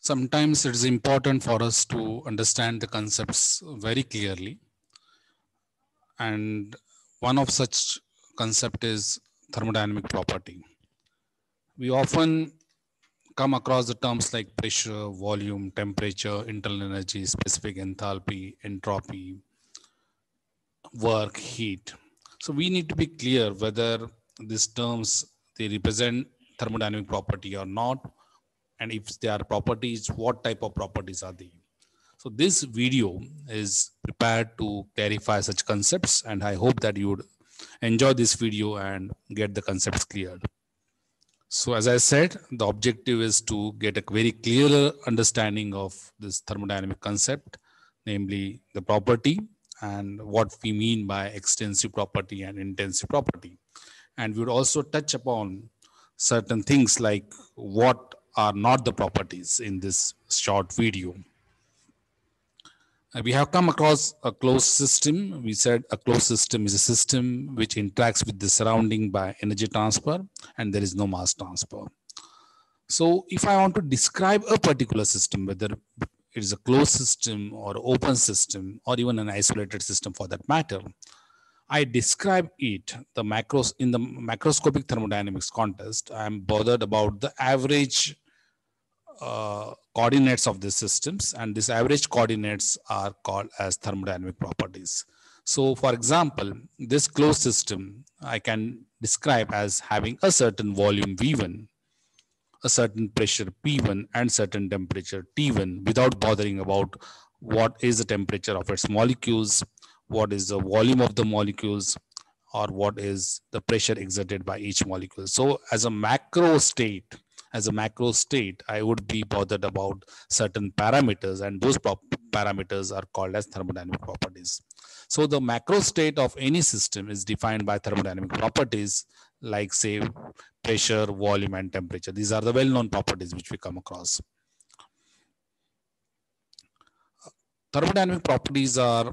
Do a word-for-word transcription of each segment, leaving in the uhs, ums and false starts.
Sometimes it is important for us to understand the concepts very clearly. And one of such concept is thermodynamic property. We often come across the terms like pressure, volume, temperature, internal energy, specific enthalpy, entropy, work, heat. So we need to be clear whether these terms, they represent thermodynamic property or not, and if they are properties, what type of properties are they. So this video is prepared to clarify such concepts, and I hope that you would enjoy this video and get the concepts cleared. So as I said, the objective is to get a very clear understanding of this thermodynamic concept, namely the property and what we mean by extensive property and intensive property. And we would also touch upon certain things like what are not the properties in this short video. Uh, We have come across a closed system. We said a closed system is a system which interacts with the surrounding by energy transfer, and there is no mass transfer. So if I want to describe a particular system, whether it is a closed system or open system or even an isolated system for that matter, I describe it the macros in the macroscopic thermodynamics context. I am bothered about the average uh, coordinates of these systems, and these average coordinates are called as thermodynamic properties. So for example, this closed system I can describe as having a certain volume V one, a certain pressure P one, and certain temperature T one without bothering about what is the temperature of its molecules, what is the volume of the molecules, or what is the pressure exerted by each molecule. So as a macro state, as a macro state, I would be bothered about certain parameters, and those parameters are called as thermodynamic properties. So the macro state of any system is defined by thermodynamic properties like, say, pressure, volume, and temperature. These are the well-known properties which we come across. Thermodynamic properties are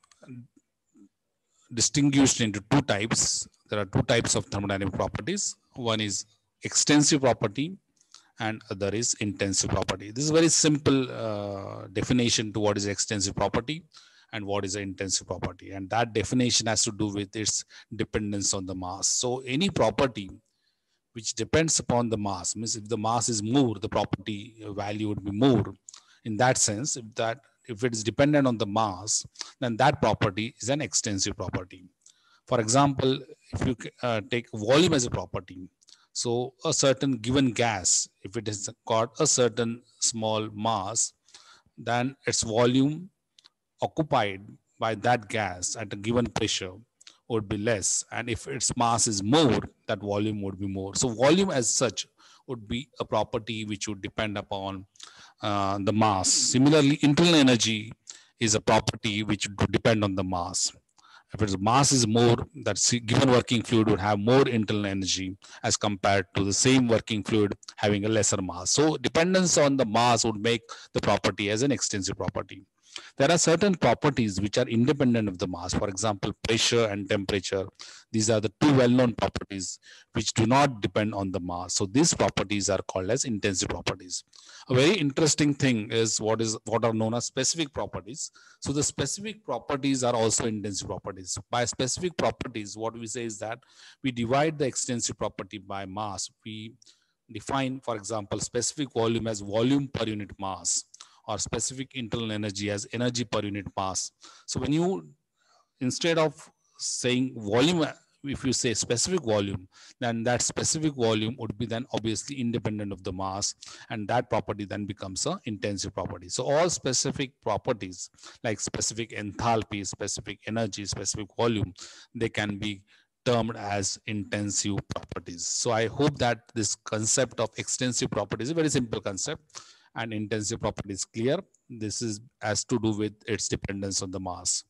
distinguished into two types. There are two types of thermodynamic properties. One is extensive property and other is intensive property. This is a very simple uh, definition to what is extensive property and what is an intensive property. And that definition has to do with its dependence on the mass. So any property which depends upon the mass, means if the mass is more, the property value would be more. In that sense, if that if it is dependent on the mass, then that property is an extensive property. For example, if you uh, take volume as a property, so a certain given gas, if it has got a certain small mass, then its volume occupied by that gas at a given pressure would be less. And if its mass is more, that volume would be more. So volume as such would be a property which would depend upon uh, the mass. Similarly, internal energy is a property which would depend on the mass. If its mass is more, that given working fluid would have more internal energy as compared to the same working fluid having a lesser mass. So dependence on the mass would make the property as an extensive property. There are certain properties which are independent of the mass. For example, pressure and temperature. These are the two well-known properties which do not depend on the mass. So these properties are called as intensive properties. A very interesting thing is what is what are known as specific properties. So the specific properties are also intensive properties. By specific properties, what we say is that we divide the extensive property by mass. We define, for example, specific volume as volume per unit mass, or specific internal energy as energy per unit mass. So when you, instead of saying volume, if you say specific volume, then that specific volume would be then obviously independent of the mass, and that property then becomes an intensive property. So all specific properties like specific enthalpy, specific energy, specific volume, they can be termed as intensive properties. So I hope that this concept of extensive properties is a very simple concept, and intensive property is clear. This is has to do with its dependence on the mass.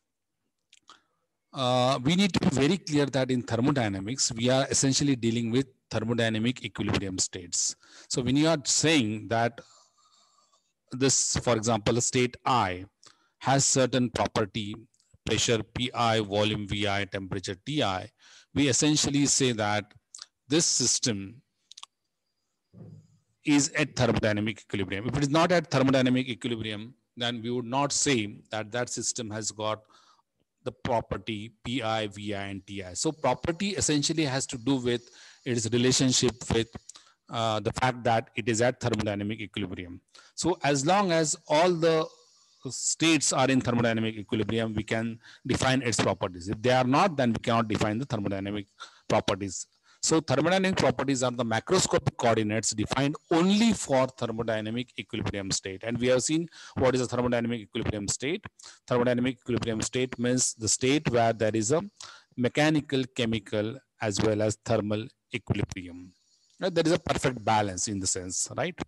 Uh, we need to be very clear that in thermodynamics, we are essentially dealing with thermodynamic equilibrium states. So when you are saying that this, for example, a state I has certain property, pressure P I, volume V I, temperature T I, we essentially say that this system is at thermodynamic equilibrium. If it is not at thermodynamic equilibrium, then we would not say that that system has got the property Pi, Vi, and Ti. So property essentially has to do with its relationship with uh, the fact that it is at thermodynamic equilibrium. So as long as all the states are in thermodynamic equilibrium, we can define its properties. If they are not, then we cannot define the thermodynamic properties. So thermodynamic properties are the macroscopic coordinates defined only for thermodynamic equilibrium state. And we have seen what is a thermodynamic equilibrium state. Thermodynamic equilibrium state means the state where there is a mechanical, chemical, as well as thermal equilibrium. There is a perfect balance in the sense, right?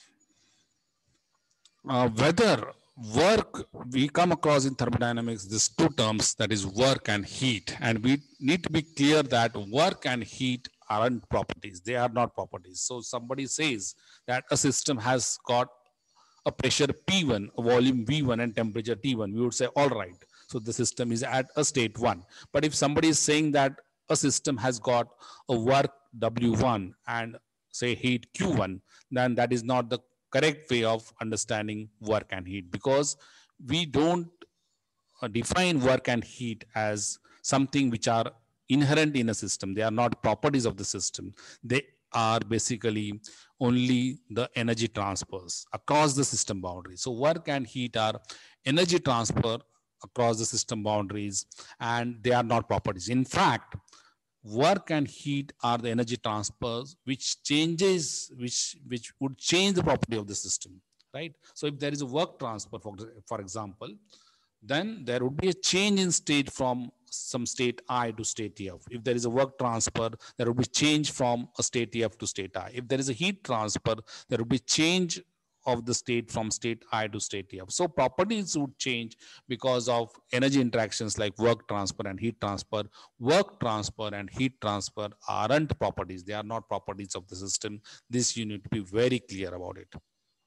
Uh, whether work, we come across in thermodynamics these two terms, that is work and heat, and we need to be clear that work and heat aren't properties. They are not properties. So somebody says that a system has got a pressure P one, a volume V one, and temperature T one, we would say all right, so the system is at a state one. But if somebody is saying that a system has got a work W one and say heat Q one, then that is not the correct way of understanding work and heat, because we don't uh, define work and heat as something which are inherent in a system. They are not properties of the system. They are basically only the energy transfers across the system boundaries. So work and heat are energy transfer across the system boundaries, and they are not properties. In fact, work and heat are the energy transfers which changes, which, which would change the property of the system, right? So if there is a work transfer, for, for example, then there would be a change in state from some state I to state F. If there is a work transfer, there would be change from a state F to state I. If there is a heat transfer, there would be change of the state from state I to state F. So properties would change because of energy interactions like work transfer and heat transfer. Work transfer and heat transfer aren't properties. They are not properties of the system. This you need to be very clear about it.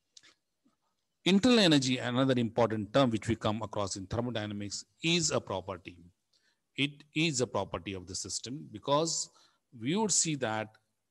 Internal energy, another important term which we come across in thermodynamics, is a property. It is a property of the system, because we would see that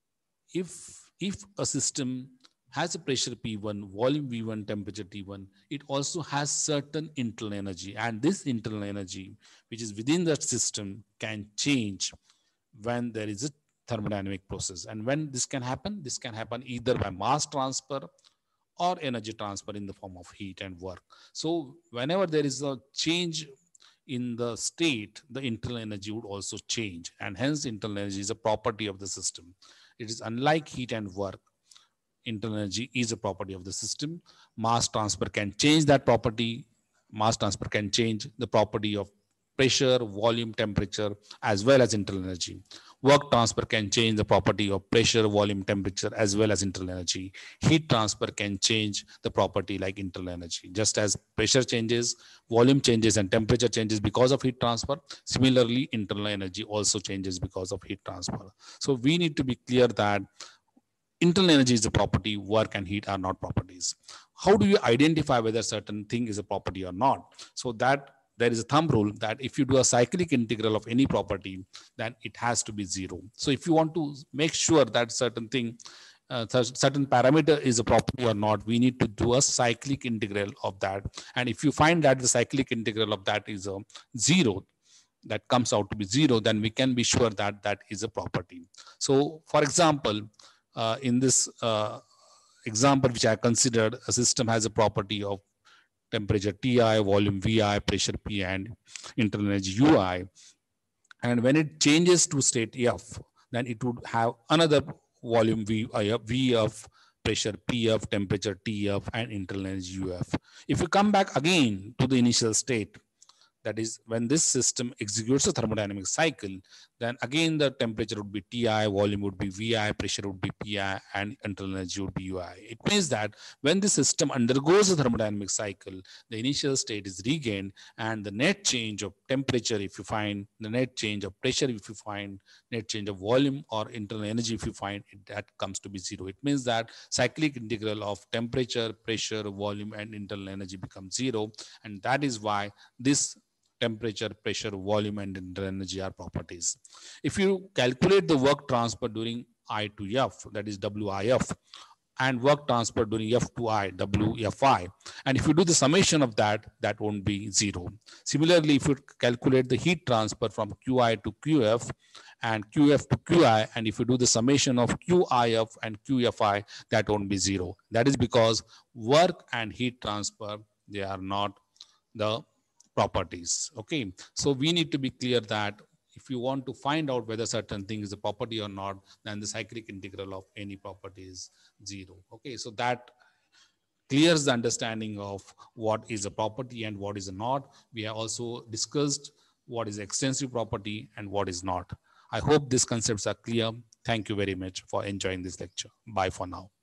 if, if a system has a pressure P one, volume V one, temperature T one, it also has certain internal energy. And this internal energy, which is within that system, can change when there is a thermodynamic process. And when this can happen, this can happen either by mass transfer or energy transfer in the form of heat and work. So whenever there is a change in the state, the internal energy would also change. And hence internal energy is a property of the system. It is unlike heat and work. Internal energy is a property of the system. Mass transfer can change that property. Mass transfer can change the property of pressure, volume, temperature, as well as internal energy. Work transfer can change the property of pressure, volume, temperature, as well as internal energy. Heat transfer can change the property like internal energy. Just as pressure changes, volume changes, and temperature changes because of heat transfer, similarly, internal energy also changes because of heat transfer. So we need to be clear that internal energy is a property, work and heat are not properties. How do you identify whether certain thing is a property or not? So that there is a thumb rule that if you do a cyclic integral of any property, then it has to be zero. So if you want to make sure that certain thing, uh, certain parameter is a property or not, we need to do a cyclic integral of that. And if you find that the cyclic integral of that is a zero, that comes out to be zero, then we can be sure that that is a property. So for example, uh, in this uh, example which I considered, a system has a property of temperature Ti, volume Vi, pressure P, and internal energy Ui. And when it changes to state F, then it would have another volume V, uh, V of pressure P of, temperature T of, and internal energy U F. If you come back again to the initial state, that is when this system executes a thermodynamic cycle, then again the temperature would be Ti, volume would be Vi, pressure would be Pi, and internal energy would be Ui. It means that when the system undergoes a thermodynamic cycle, the initial state is regained, and the net change of temperature, if you find, the net change of pressure, if you find, net change of volume or internal energy, if you find, it, that comes to be zero. It means that cyclic integral of temperature, pressure, volume, and internal energy becomes zero. And that is why this temperature, pressure, volume, and internal energy are properties. If you calculate the work transfer during I to F, that is W I F, and work transfer during F two I, W Fi. And if you do the summation of that, that won't be zero. Similarly, if you calculate the heat transfer from Q I to Q F and Q F to Q I, and if you do the summation of Q I F and Q F I, that won't be zero. That is because work and heat transfer, they are not the properties. Okay, so we need to be clear that if you want to find out whether certain thing is a property or not, then the cyclic integral of any property is zero. Okay, so that clears the understanding of what is a property and what is not. We have also discussed what is extensive property and what is not. I hope these concepts are clear. Thank you very much for enjoying this lecture. Bye for now.